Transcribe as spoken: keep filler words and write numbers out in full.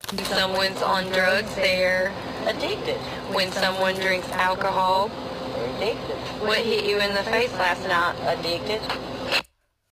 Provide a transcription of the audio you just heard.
When someone's on drugs, they're Addicted. when someone drinks alcohol. They're addicted. What hit you in the face last night? Addicted.